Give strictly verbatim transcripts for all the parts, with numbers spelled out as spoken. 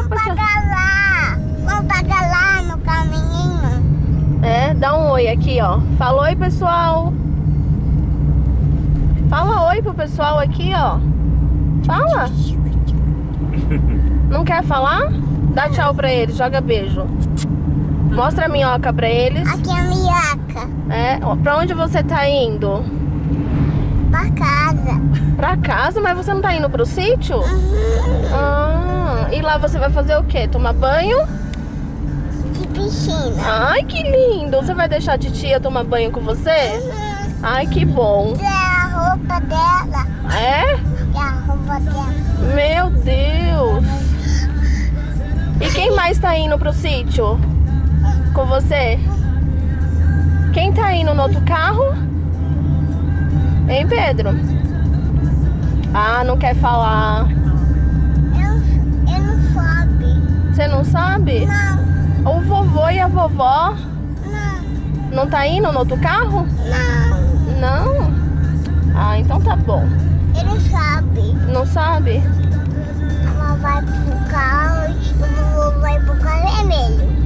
Vamos pagar lá. Vamos pagar lá no caminho. É, dá um oi aqui, ó. Fala oi, pessoal. Fala oi pro pessoal aqui, ó. Fala. Não quer falar? Dá tchau pra eles, joga beijo. Mostra a minhoca pra eles. Aqui é a minhoca. É, ó, pra onde você tá indo? Pra casa. Pra casa? Mas você não tá indo pro sítio? Uhum. Ah, e lá você vai fazer o quê? Tomar banho? De piscina. Ai, que lindo! Você vai deixar a titia tomar banho com você? Uhum. Ai, que bom! É a roupa dela. É? É a roupa dela. Meu Deus! E quem mais tá indo pro sítio? Com você? Quem tá indo no outro carro? Hein, Pedro? Ah, não quer falar. Eu, eu não sabe. Você não sabe? Não. O vovô e a vovó? Não. Não tá indo no outro carro? Não. Não? Ah, então tá bom. Ele não sabe. Não sabe? Ela vai pro carro e o vovô vai pro carro vermelho.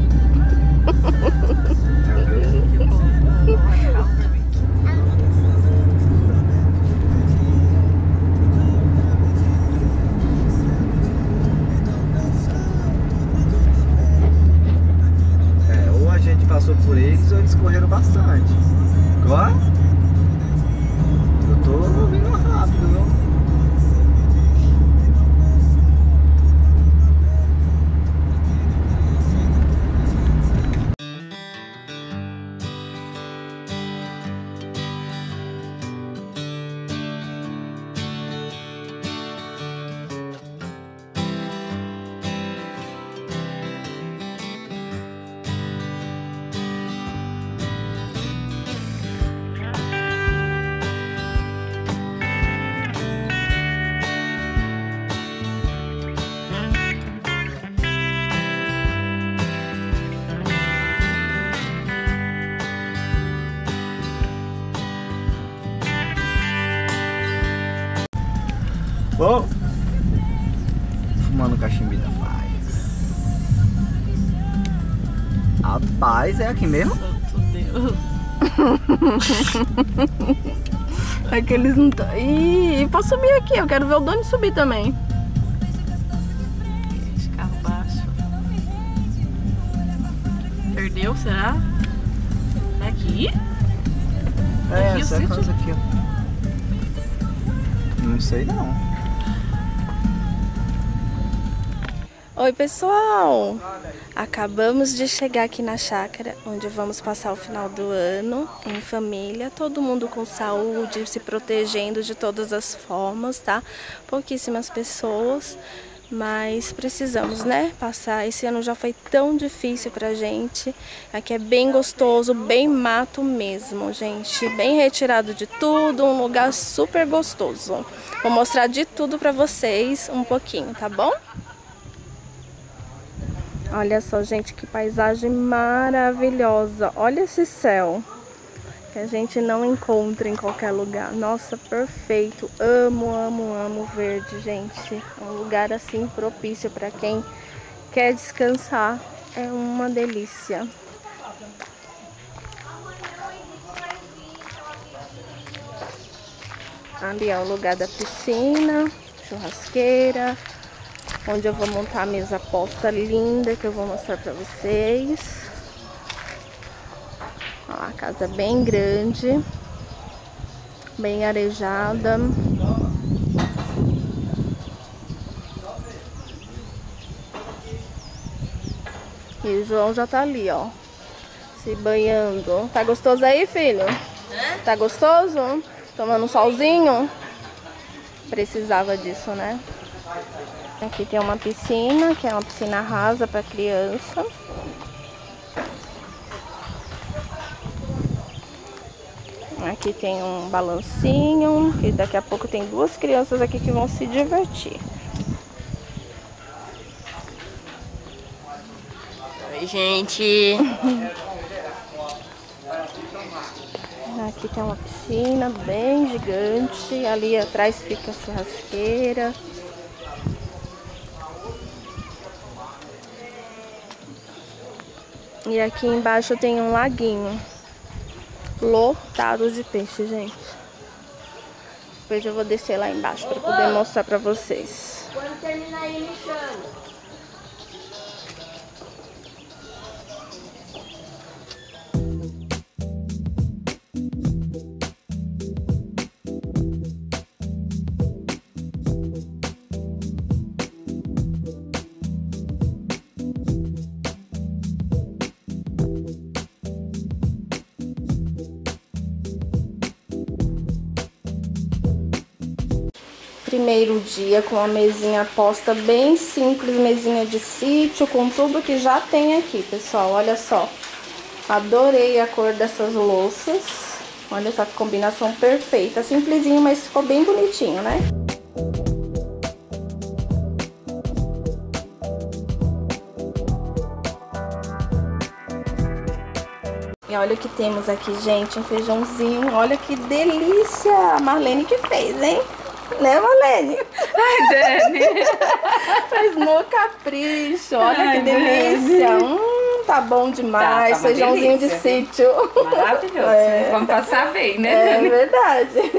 É, ou a gente passou por eles ou eles correram bastante. Agora? Eu tô vindo rápido, viu? Bom, fumando cachimbo da paz. A paz é aqui mesmo? É que eles não estão. Ih, posso subir aqui, eu quero ver o Doni subir também. Esse carro baixo. Perdeu, será? É aqui? É, Aqui o essa é a sítio? coisa aqui, ó. Não sei não. Oi, pessoal! Acabamos de chegar aqui na chácara, onde vamos passar o final do ano em família, todo mundo com saúde, se protegendo de todas as formas, tá? Pouquíssimas pessoas, mas precisamos, né? Passar. Esse ano já foi tão difícil pra gente. Aqui é bem gostoso, bem mato mesmo, gente. Bem retirado de tudo, um lugar super gostoso. Vou mostrar de tudo pra vocês um pouquinho, tá bom? Olha só, gente, que paisagem maravilhosa. Olha esse céu que a gente não encontra em qualquer lugar. Nossa, perfeito. Amo, amo, amo o verde, gente. É um lugar assim propício para quem quer descansar. É uma delícia. Ali é o lugar da piscina, churrasqueira, onde eu vou montar a mesa posta linda que eu vou mostrar pra vocês. Ó, a casa bem grande, bem arejada. E o João já tá ali, ó, se banhando. Tá gostoso aí, filho? Hã? Tá gostoso? Tomando um solzinho? Precisava disso, né? Aqui tem uma piscina, que é uma piscina rasa para criança. Aqui tem um balancinho, e daqui a pouco tem duas crianças aqui que vão se divertir. Oi, gente! Aqui tem uma piscina bem gigante, ali atrás fica a churrasqueira. E aqui embaixo tem um laguinho lotado de peixe, gente. Depois eu vou descer lá embaixo para poder mostrar para vocês. Quando terminar aí, me chama. Primeiro dia com uma mesinha posta bem simples, mesinha de sítio, com tudo que já tem aqui, pessoal. Olha só, adorei a cor dessas louças. Olha essa combinação perfeita, simplesinho, mas ficou bem bonitinho, né? E olha o que temos aqui, gente, um feijãozinho. Olha que delícia! A Marlene que fez, hein? Né, Marlene? Ai, Dani! Faz no capricho, olha Ai, que delícia. Hum, tá bom demais, tá, tá feijãozinho delícia, de sítio. Maravilhoso, É. vamos passar bem, né, É Dani? verdade.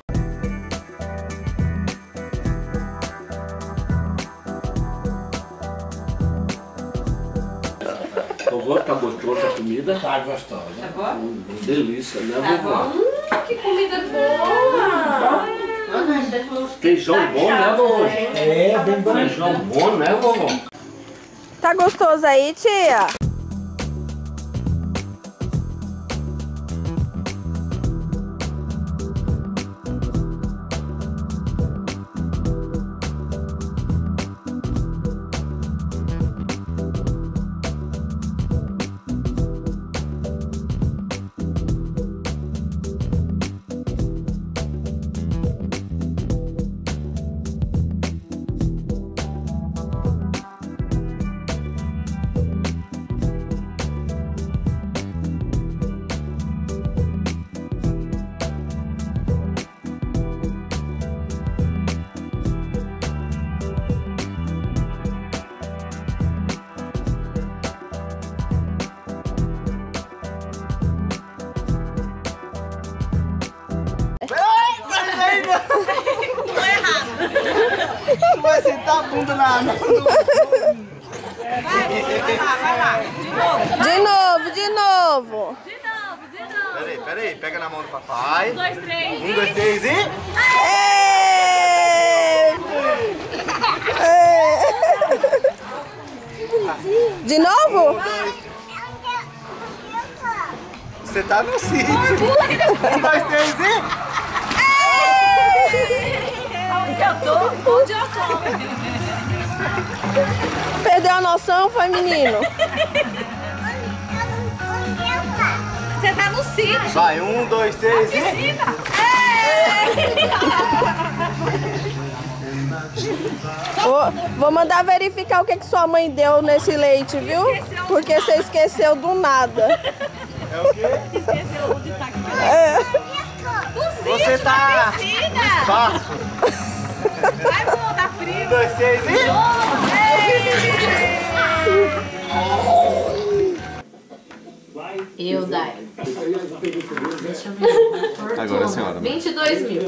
Vovó, tá gostosa a comida? Tá gostosa. Tá bom? Hum, delícia, né, Tá vovó? bom? Hum, que comida boa! Feijão bom, né, vovó? É, bem bom. Feijão bom, né, vovó? Tá gostoso aí, tia? Tu vai sentar a bunda na... De novo, de novo. Peraí, peraí, pega na mão do papai. Um, dois, três. Um, dois, três e... Ê! Ê! De novo? Você tá no sítio. Um, dois, três e... Onde eu tô? Onde eu tô? Perdeu a noção, foi, menino? Você tá no sítio. Vai, um, dois, três e... Piscina. Vou, vou mandar verificar o que, que sua mãe deu nesse leite, viu? Porque você esqueceu do nada. É o quê? Esqueceu onde tá aqui. É. No sítio, Você tá... na piscina. Espaço. Vai, pô, tá frio. Um, dois, três e... Eu, Dai. Agora a senhora. vinte e dois mil.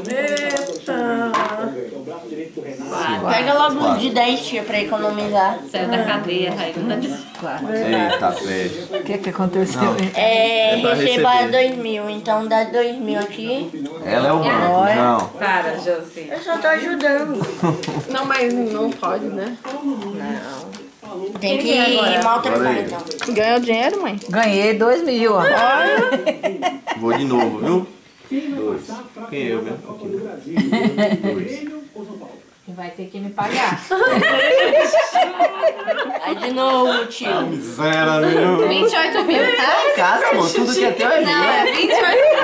Pega logo um de dez, tia, pra economizar. Saiu da cadeia, Raíssa. Eita, velho. O que que aconteceu? É, É pra receba receber. dois mil, então dá dois mil aqui. Ela é o banco, não. Para, Josi. Eu só tô ajudando. Não, mas não pode, né? Tem que ir mal Agora telefone, aí. então. Ganhou dinheiro, mãe? Ganhei dois mil, ó. Vou de novo, viu? Dois. Quem eu mesmo? Aqui. Dois. Vai ter que me pagar. Aí de novo, tio. Miséria, meu. vinte e oito mil, tá? Casa, amor, tudo que é teu é Não, meu. é vinte e oito mil.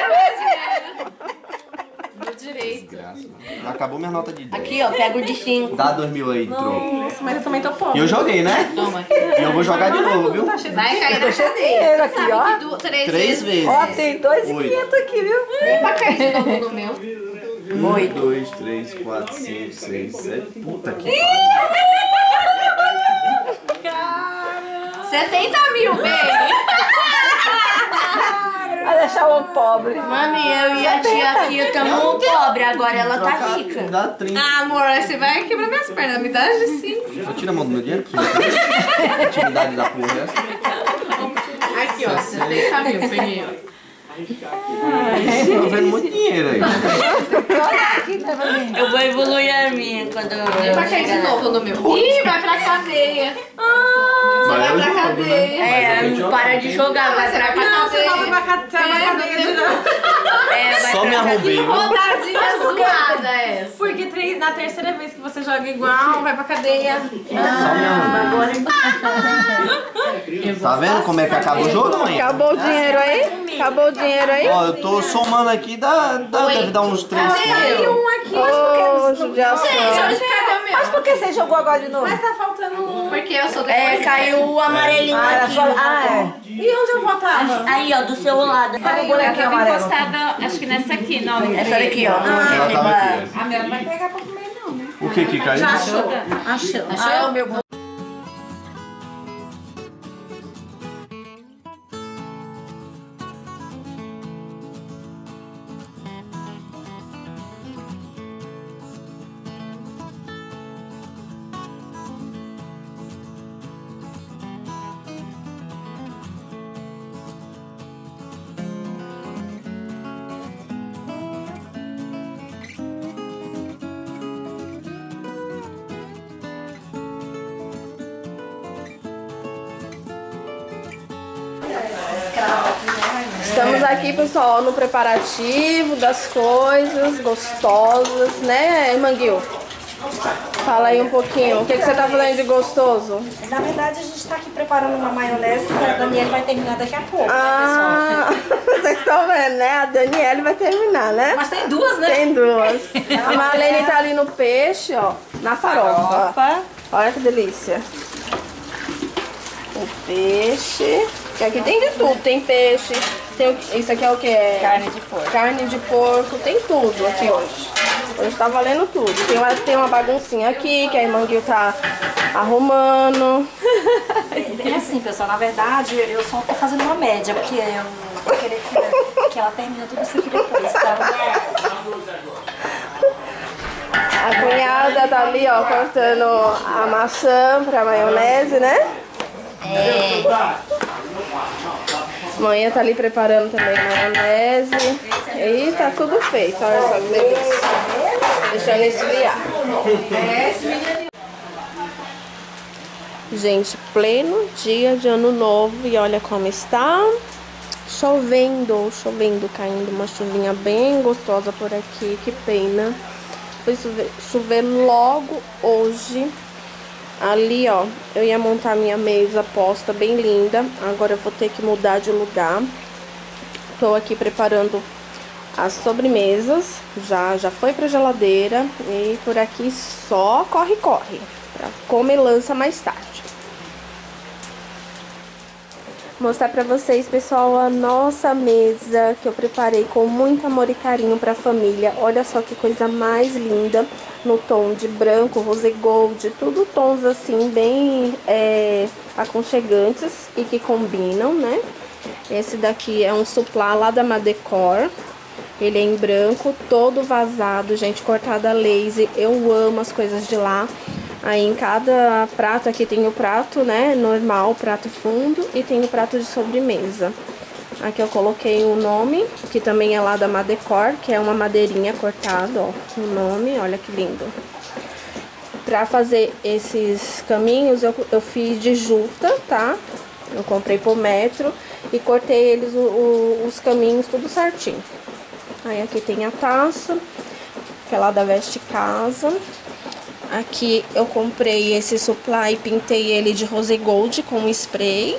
Do direito. Acabou minha nota de dez. Aqui, ó, pega o de cinco. Dá dois mil aí de troco. Nossa, mas eu também tô pobre. E eu joguei, né? Toma. E eu vou jogar de novo, viu? Vai cair na cadeia. Dinheiro aqui, ó. Sabe que du- Três Três vezes. vezes. Ó, tem dois e Oito. quinhentos aqui, viu? Nem pra cair de novo no meu. Um, dois, três, quatro, cinco, seis, sete. Puta que pariu. setenta mil, baby. Vai deixar o pobre. Mami, eu e a tia aqui estamos pobre, agora ela tá rica. Dá trinta. Ah, amor, você vai quebrar minhas pernas, me dá sim. Só tira a mão do meu dinheiro pra você. Intimidade da porra essa. Aqui, ó, setenta mil, peguei, ó. Tô vendo muito dinheiro aí. Eu vou evoluir a minha quando eu. Vem pra cá de novo no meu. Ih, vai pra cadeia. Ah, você vai pra cadeia. É, não para de jogar, vai pra Não, você cadeia. vai pra cadeia de novo. É, vai Só pra me arrumei, Que viu? rodadinha zoada é essa? Porque tre- na terceira vez que você joga igual, vai pra cadeia. Só me arrumei. Tá vendo como é que acaba o jogo, mãe? Acabou o dinheiro aí? Acabou o dinheiro aí? Ó, eu tô somando aqui, dá, dá, deve dar uns três Tem um aqui. Ô, judiação. Gente, cadê o meu? Mas por que você jogou agora de novo? Mas tá faltando um. Porque eu sou do É, caiu o amarelinho Ah, era aqui. só... ah é. E onde eu votava? Aí, ó, do seu lado. Olha o bonequinho amarelo. encostada, acho que nessa aqui, não. Essa daqui, ó. Ela tava aqui. A minha não vai pegar pra comer, não, né? O que que caiu? Achou? Achou. Ah, é o meu. Estamos aqui, pessoal, no preparativo das coisas gostosas, né, Manguil? Fala aí um pouquinho. O que, que você tá fazendo de gostoso? Na verdade, a gente tá aqui preparando uma maionese que a Daniela vai terminar daqui a pouco, Ah, vocês estão vendo, né? A Daniele vai terminar, né? Mas tem duas, né? Tem duas. A Marlene tá ali no peixe, ó, na farofa. Olha que delícia. O peixe. Que aqui tem de tudo. Tem peixe. Tem o... Isso aqui é o que? É... Carne de porco. Carne de porco. Tem tudo aqui hoje. Hoje tá valendo tudo. Tem uma, tem uma baguncinha aqui que a irmã Gil tá arrumando. É assim, pessoal, na verdade, eu só tô fazendo uma média, porque eu vou querer que, que ela termine tudo isso aqui depois, tá? A cunhada tá ali, ó, cortando a maçã pra maionese, né? É. Manhã tá ali preparando também a maionese. E tá tudo feito, olha só que delícia. Deixando esfriar. Gente, pleno dia de ano novo e olha como está. Chovendo, chovendo, caindo uma chuvinha bem gostosa por aqui, que pena. Foi chover, chover logo hoje. Ali, ó, eu ia montar minha mesa posta bem linda. Agora eu vou ter que mudar de lugar. Tô aqui preparando as sobremesas. Já, já foi pra geladeira. E por aqui só corre, corre. Pra comer lança mais tarde. Mostrar pra vocês, pessoal, a nossa mesa que eu preparei com muito amor e carinho pra família. Olha só que coisa mais linda, no tom de branco, rose gold, tudo tons assim bem é, aconchegantes e que combinam, né? Esse daqui é um suplá lá da Madecor. Ele é em branco, todo vazado, gente, cortado a laser. Eu amo as coisas de lá. Aí em cada prato aqui tem o prato, né, normal, prato fundo, e tem o prato de sobremesa. Aqui eu coloquei o nome, que também é lá da Madecor, que é uma madeirinha cortada, ó, o nome, olha que lindo. Pra fazer esses caminhos eu, eu fiz de juta, tá? Eu comprei por metro e cortei eles, o, o, os caminhos tudo certinho. Aí aqui tem a taça, que é lá da Veste Casa. Aqui eu comprei esse suplá e pintei ele de rose gold com spray.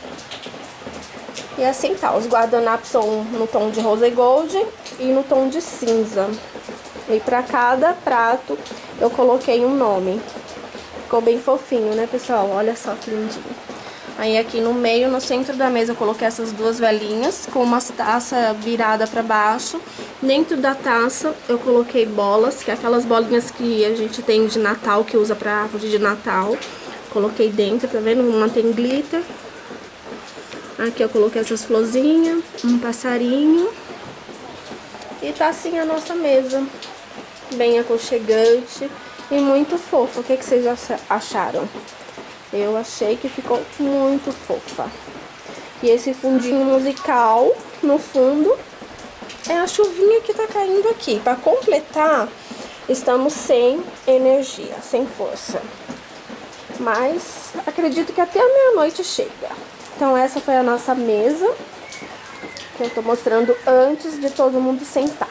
E assim tá, os guardanapos são no tom de rose gold e no tom de cinza. E pra cada prato eu coloquei um nome. Ficou bem fofinho, né, pessoal? Olha só que lindinho. Aí aqui no meio, no centro da mesa, eu coloquei essas duas velinhas com uma taça virada pra baixo. Dentro da taça eu coloquei bolas, que é aquelas bolinhas que a gente tem de Natal, que usa pra árvore de Natal. Coloquei dentro, tá vendo? Uma tem glitter Aqui eu coloquei essas florzinhas, um passarinho. E tá assim a nossa mesa. Bem aconchegante e muito fofa. O que, que vocês acharam? Eu achei que ficou muito fofa. E esse fundinho musical no fundo é a chuvinha que tá caindo aqui. Para completar, estamos sem energia, sem força. Mas acredito que até a meia-noite chega. Então essa foi a nossa mesa, que eu tô mostrando antes de todo mundo sentar.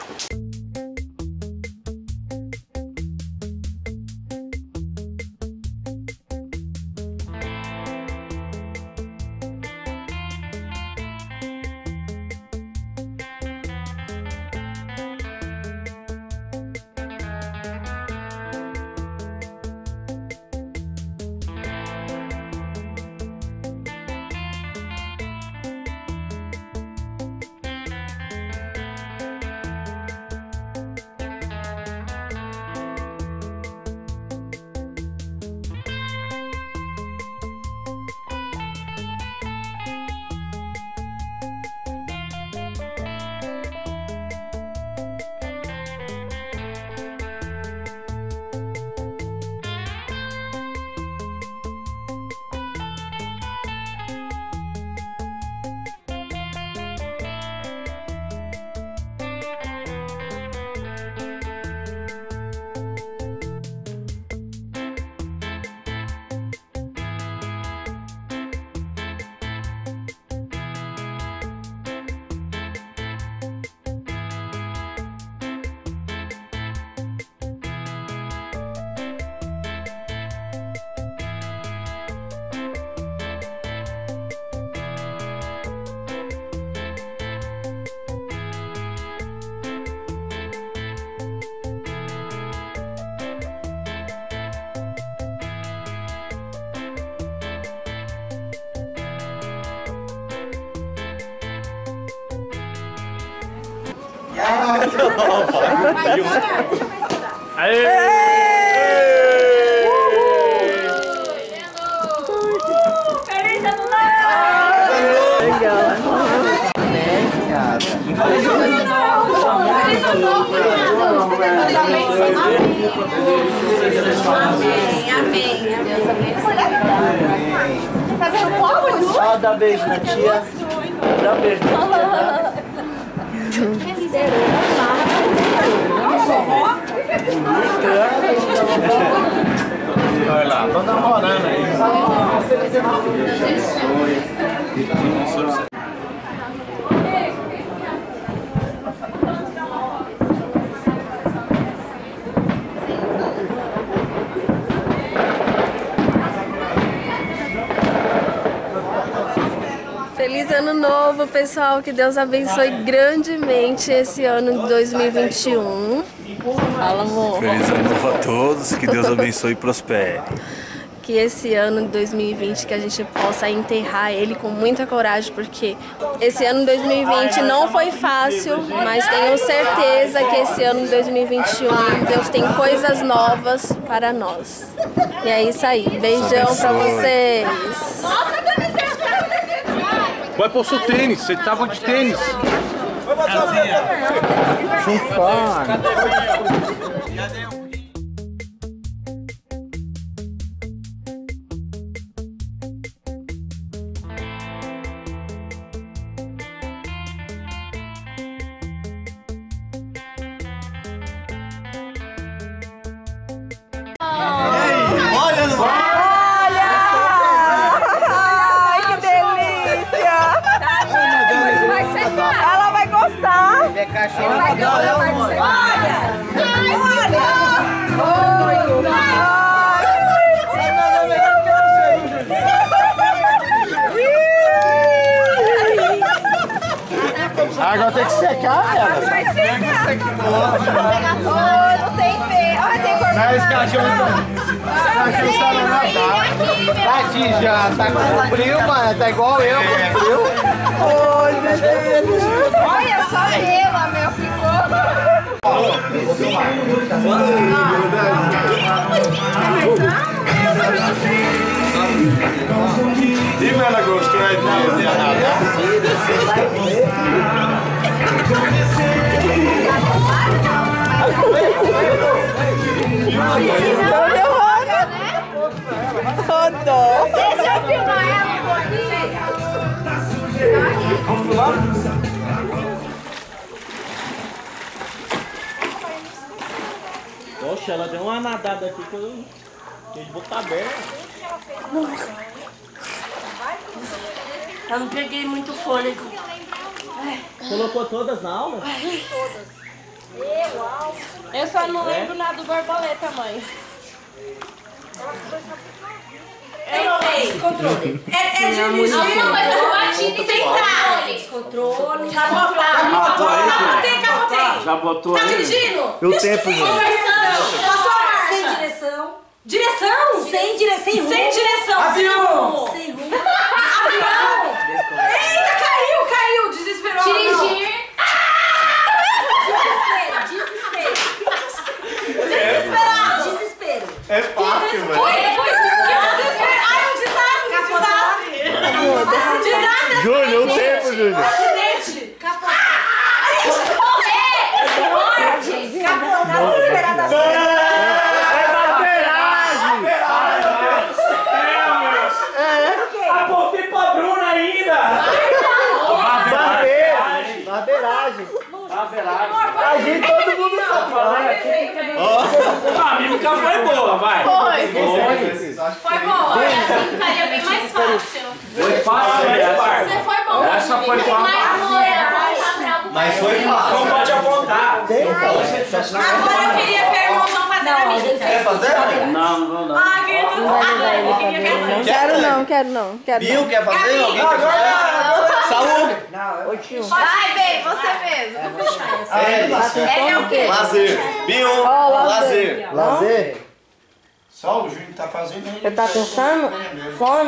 Feliz ano novo! Legal. Feliz ano novo! Amém, amém. Deus abençoe. Tá vendo como? Só dá beijo na tia. Dá beijo na tia. Olha lá, tô namorando aí. Feliz ano novo, pessoal. Que Deus abençoe grandemente esse ano de dois mil e vinte e um. Fala, amor. Feliz ano novo a todos. Que Deus abençoe e prospere. Que esse ano de dois mil e vinte que a gente possa enterrar ele com muita coragem, porque esse ano de dois mil e vinte não foi fácil, mas tenho certeza que esse ano de dois mil e vinte e um Deus tem coisas novas para nós. E é isso aí. Beijão pra vocês. Vai pôr seu tênis, você tava de tênis. Chupar. Olha no Ela vai gostar. É cachorro. Ela vai gostar. Olha. Agora tem que secar ela. Vai secar. Não tem pé. Olha, tem cor. Mas esse cachorro. Cachorro sabe nadar. Tadinho já. Tá com frio, mano. Tá igual eu com frio. Oi, meu Deus. Olha só ela, meu, ficou. E ela gostou de nadar? Você vai comer? Não deu hora, né? Rodou. Deixa eu filmar ela um pouquinho. Vamos lá? Poxa, ela deu uma nadada aqui que eu fiquei de boca aberta. Eu não peguei muito fôlego. Colocou todas na aula? Todas. Eu só não lembro nada do borboleta, mãe. Eu sei. Controle. É, é de Alguma coisa com batida e sentar. Descontrole. Já botou. Capotei, capotei. Já botou Tá aí? dirigindo? E o tempo, gente? Conversando. Passou a marcha. Sem direção. Direção? Sem direção. Sem rumo. Sem direção. Avião. Sem rumo. Avião. Eita, caiu, caiu. Desesperou. Dirigir. Desespero, desespero. Desesperado. Desespero. É fácil, velho. Foi, foi. Que desespero. Ai, um desastre, desastre. Desastre. Júnior, o tempo, Júnior. Acidente. Capotado. Morrer. Capotado. Desesperada. Apontei pra Bruna ainda! Barbeiragem. Barbeiragem. A gente, todo mundo sabe. A mímica foi boa, vai! Foi. Foi! Foi bom. Olha, assim ficaria bem mais fácil. Foi fácil, né? Você foi bom. Essa foi Mas fácil. não era apontar pra alguma Mas foi coisa. fácil. Não pode apontar. Agora eu queria ver o irmãozão fazer a mímica. Quer fazer? Não, não, não. Ah, queria tudo. Agora eu queria ver. Quero não, quero não, quero Bill, não. quer fazer? Alguém quer fazer? Saúde! Ô, tio. Vai, bem, você mesmo. É, Ele é o quê? lazer. Bill, Ó, lazer. Lazer? Só o Júnior tá fazendo aí. Você tá pensando? Sono?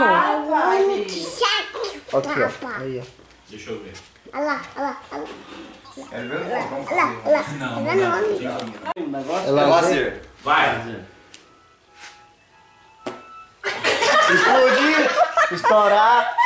Aqui, ó. Aí, ó. Deixa eu ver. Olha lá, olha lá, olha lá. Quero ver o vamos Olha lá, fazer. olha lá. Tá vendo? O negócio É lazer. Vai. Explodir, estourar.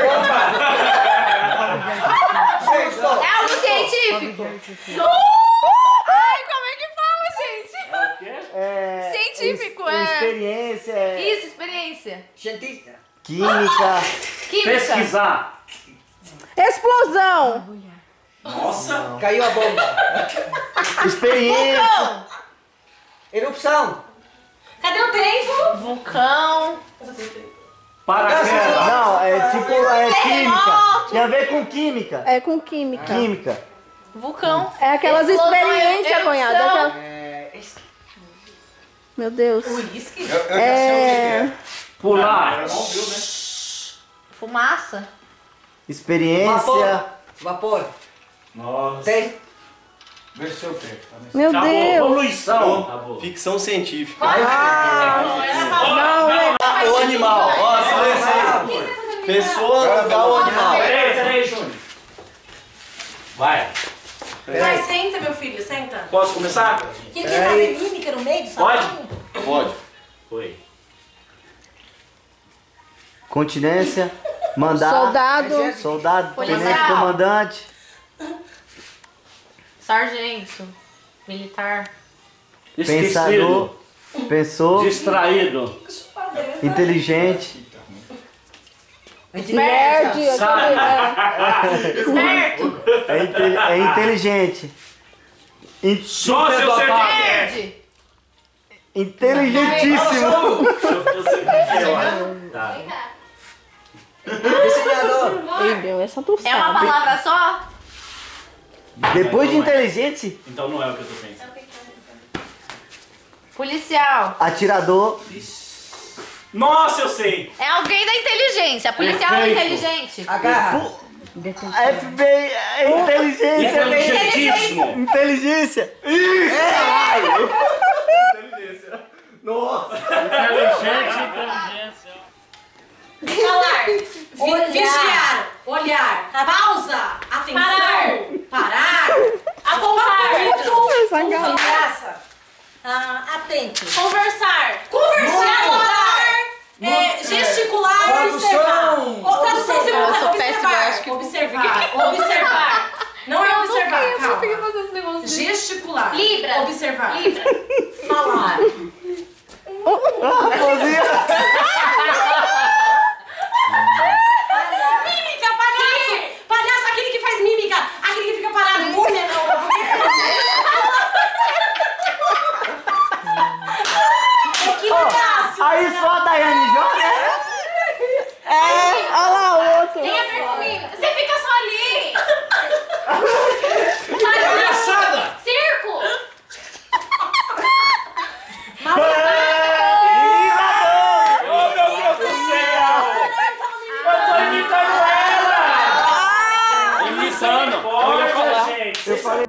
É algo científico. Ai, como é que fala, gente? É, Científico, ex- é. Experiência. é Isso, experiência. Química. Química. Pesquisar. Explosão. Nossa! Caiu a bomba. Experiência. Erupção. Cadê o tempo? Vulcão. Paraquedas. Não, é tipo, é química. Terremoto. Tem a ver com química. É com química. Química. Vulcão. É aquelas Explosão, experiências, erupção. cunhada. aquela- Meu Deus. Eu, eu já sei o que É. é. Pular. Ela não viu, né? Fumaça. Experiência. Vapor. Nossa. Tem. Vê se eu pego. Tá nesse- Meu Acabou. Deus. Poluição. Acabou. Ficção científica. Não, né? O animal. Ó, silêncio. Pessoa dá o animal. Peraí, peraí, Júnior. Vai. Vai, senta, meu filho, senta. Posso começar? Quem quer fazer mímica no meio do salão? Pode? Pode. Foi. Continência. Mandar. Soldado. Soldado. Policial. Tenente comandante. Sargento. Militar. Pensador. Esquecido. Pensou. Distraído. Inteligente. Nerd. aquele- é. Esperto. É, inte- é inteligente. In- Sociocertificado. Nerd. inteligentíssimo. Eu sei o que é lá. Tá. Desenhador. Ei, meu, essa tu É uma sabe. palavra só? Depois de inteligente, Então não é o que eu tô pensando. Policial. atirador. Nossa, eu sei. É alguém da inteligência. Policial é Perfeito. inteligente. Agarra. F B I. É inteligência. Inteligentíssimo. Inteligência. Nossa. Inteligente, inteligência. Falar. Olhar. Vigiar. Olhar. Pausa. Atenção. Parar. Apontar. Essa gata. Graça. Ah, atento. Conversar. Conversar. Notar. É, Gesticular e observar. Ou tradução simultânea. Observar. Observar. Observar. Não é observar, calma. Gesticular. Libra. Observar. Libra. Falar. Mímica, palhaço. Palhaço, aquele que faz mímica. Aquele que fica parado. Múmia, não. Oh, aí só a Daiane joga, é? É, olha lá o outro. Tem a ver comigo. Você fica só ali. Palhaçada! Circo. Oh, meu Deus do céu! Eu tô imitando ela! Imitando. Olha, gente. Eu falei.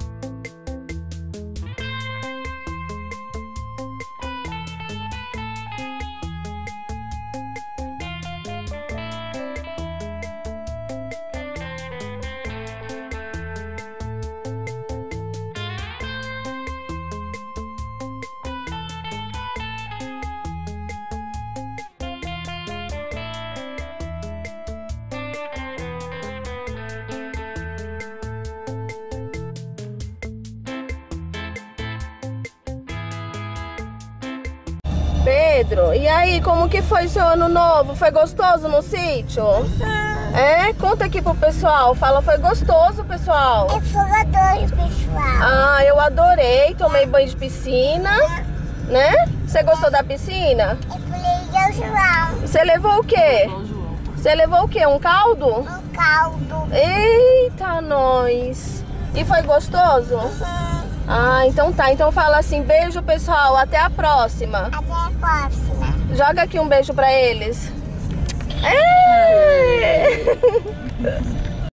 Pedro, e aí, como que foi seu ano novo? Foi gostoso no sítio? É? Conta aqui pro pessoal. Fala, foi gostoso, pessoal. Eu fui gostoso, pessoal. Ah, eu adorei. Tomei banho de piscina, né? Você gostou da piscina? Eu fui de João. Você levou o quê? Você levou o quê? Um caldo? Um caldo. Eita, nós. E foi gostoso? Uhum. Ah, então tá. Então fala assim, beijo, pessoal. Até a próxima. Até a próxima. Joga aqui um beijo pra eles. Ei!